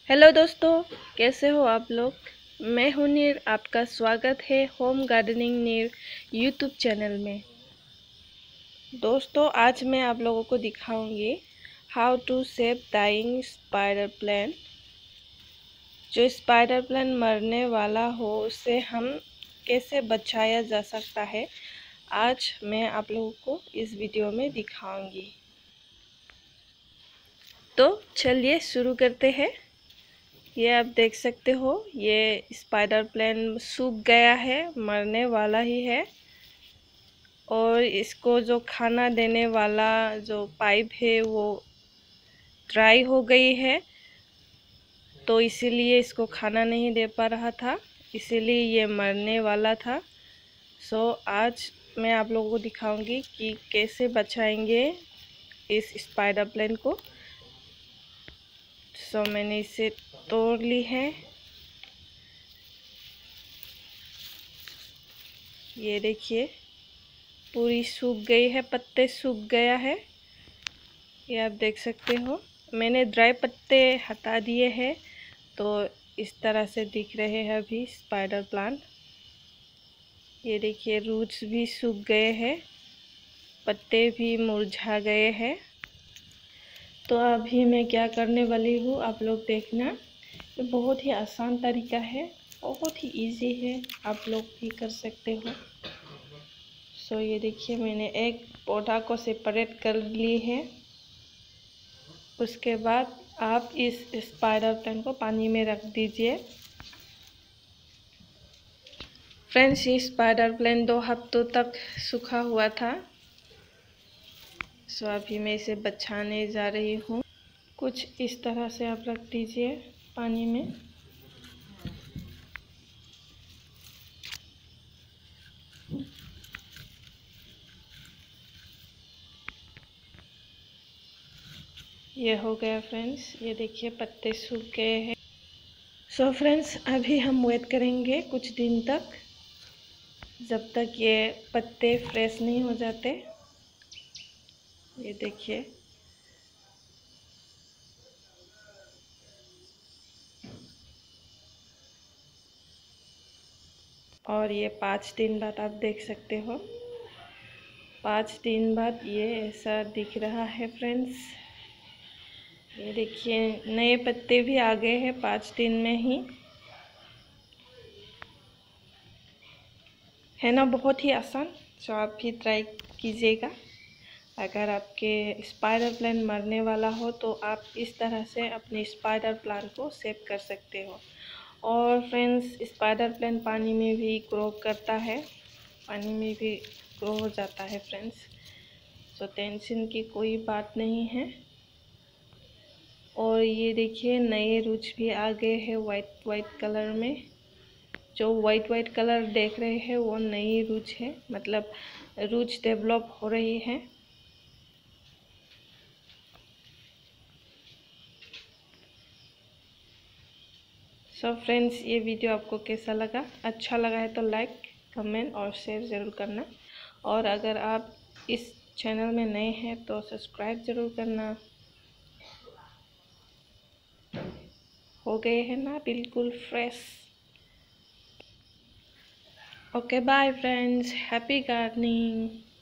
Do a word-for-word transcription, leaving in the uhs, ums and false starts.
Hello दोस्तों, कैसे हो आप लोग। मैं हूं नीर। आपका स्वागत है home gardening Neer YouTube channel में। दोस्तों, आज मैं आप लोगों को दिखाऊंगी how to save dying spider plant. जो स्पाइडर प्लांट मरने वाला हो उसे हम कैसे बचाया जा सकता है, आज मैं आप लोगों को इस वीडियो में दिखाऊंगी। तो चलिए शुरू करते हैं। ये आप देख सकते हो, ये स्पाइडर प्लांट सूख गया है, मरने वाला ही है। और इसको जो खाना देने वाला जो पाइप है वो ड्राई हो गई है, तो इसीलिए इसको खाना नहीं दे पा रहा था, इसीलिए ये मरने वाला था। सो आज मैं आप लोगों को दिखाऊंगी कि कैसे बचाएंगे इस स्पाइडर प्लांट को। सो मैंने इसे तोड़ ली है। ये देखिए, पूरी सूख गई है, पत्ते सूख गया है। ये आप देख सकते हो, मैंने ड्राई पत्ते हटा दिए हैं, तो इस तरह से दिख रहे हैं अभी स्पाइडर प्लांट। ये देखिए, रूट्स भी सूख गए हैं, पत्ते भी मुरझा गए हैं। तो अभी मैं क्या करने वाली हूँ, आप लोग देखना। ये बहुत ही आसान तरीका है, बहुत ही इजी है, आप लोग भी कर सकते हो। सो ये देखिए, मैंने एक पौधा को सेपरेट कर ली है। उसके बाद आप इस स्पाइडर प्लांट को पानी में रख दीजिए। फ्रेंड्स, ये स्पाइडर प्लांट दो हफ्तों तक सूखा हुआ था। सो अभी मैं इसे बचाने जा रही हूँ। कुछ इस तरह से आप रख दीजिए पानी में। ये हो गया फ्रेंड्स, ये देखिए पत्ते सूख गए हैं। सो फ्रेंड्स, अभी हम वेट करेंगे कुछ दिन तक, जब तक ये पत्ते फ्रेश नहीं हो जाते। ये देखिए, और ये पाँच दिन बाद आप देख सकते हो, पाँच दिन बाद ये ऐसा दिख रहा है फ्रेंड्स। ये देखिए, नए पत्ते भी आ गए हैं पाँच दिन में ही, है ना। बहुत ही आसान। सो आप भी ट्राई कीजिएगा। अगर आपके स्पाइडर प्लांट मरने वाला हो तो आप इस तरह से अपने स्पाइडर प्लांट को सेव कर सकते हो। और फ्रेंड्स, स्पाइडर प्लांट पानी में भी ग्रो करता है, पानी में भी ग्रो हो जाता है फ्रेंड्स। सो टेंशन की कोई बात नहीं है। और ये देखिए, नए रूट्स भी आ गए हैं वाइट वाइट कलर में। जो वाइट वाइट कलर देख रहे हैं वो नई रूट्स है, मतलब रूट्स डेवलप हो रही है। सो फ्रेंड्स, ये वीडियो आपको कैसा लगा? अच्छा लगा है तो लाइक, कमेंट और शेयर ज़रूर करना। और अगर आप इस चैनल में नए हैं तो सब्सक्राइब ज़रूर करना। हो गए हैं ना बिल्कुल fresh. Okay, bye friends, happy gardening.